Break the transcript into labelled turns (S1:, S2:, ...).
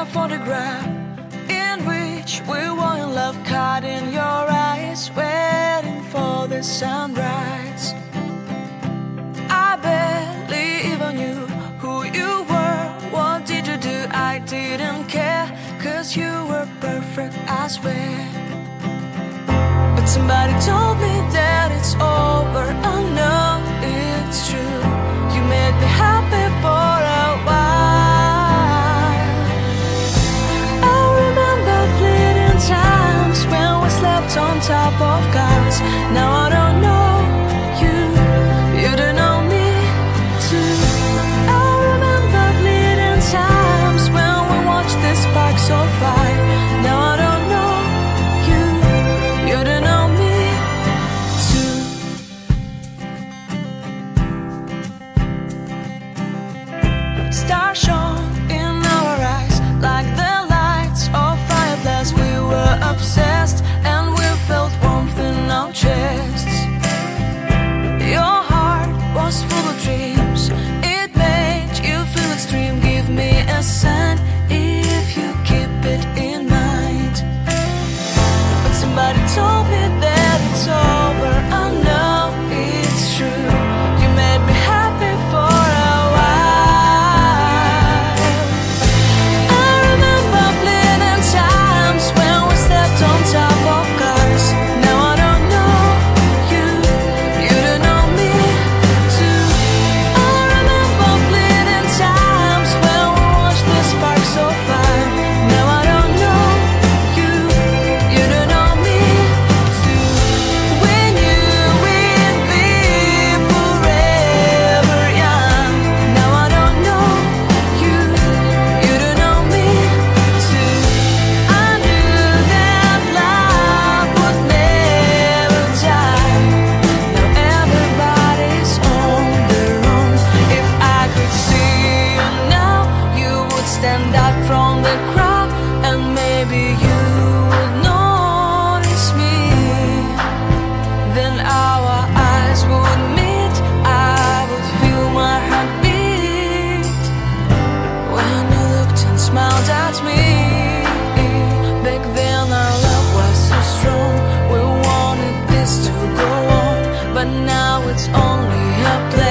S1: photograph in which we were in love, caught in your eyes, waiting for the sunrise. I barely even knew who you were. What did you do? I didn't care, 'cause you were perfect, I swear. But somebody told me that it's over. I know it's true. You made me happy for a while. I remember fleeting times when we slept on top of cars. Now I don't know you, you don't know me too. I remember fleeting times when we watched the sparks so fire. Now I don't know you, you don't know me too. Stars shone in our eyes like the lights of fireflies. We were obsessed and we felt warmth in our chests. Your heart was full of dreams, it made you feel extreme. Give me a sign if you keep it in mind. But somebody told me that it's over. I know it's true. You made me happy for a while. I remember fleeting times when we slept on top of cars. Now I don't know you, you don't know me too. I remember fleeting times when we watched the sparks so fire. Now I don't know you, you don't know me too. We knew we'd be forever young. Now I don't know you, you don't know me too. I knew that love would never die. Now everybody's on their own. If I could see you now, you would stand out from the crowd, and maybe you would notice me. Then our eyes would meet, I would feel my heart beat when you looked and smiled at me. Back then our love was so strong, we wanted this to go on, but now it's only a play.